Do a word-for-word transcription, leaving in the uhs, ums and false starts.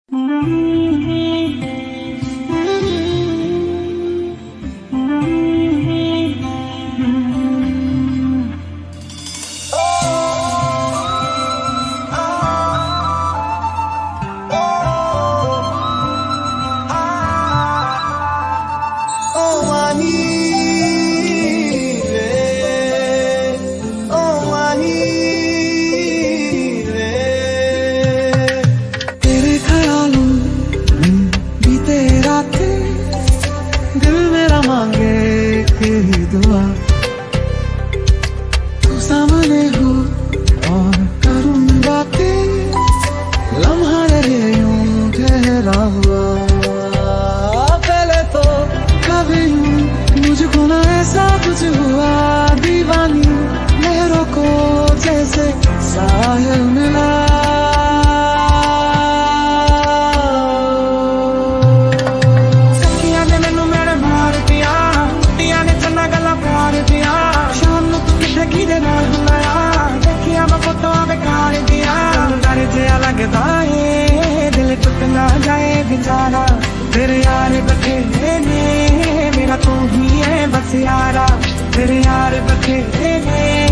दिल मेरा मांगे तेरी दुआ, तू सामने हो और करूँगा के लम्हा रहे यूं ठहरा हुआ। पहले तो कभी यूं मुझको ना ऐसा कुछ हुआ, दीवानी लहरों को जैसे साहिल मिला। लगता है दिल टूट ना जाए बेचारा, तेरे यार बथेरे ने मेरा तू ही है बस यारा, तेरे यार बथेरे ने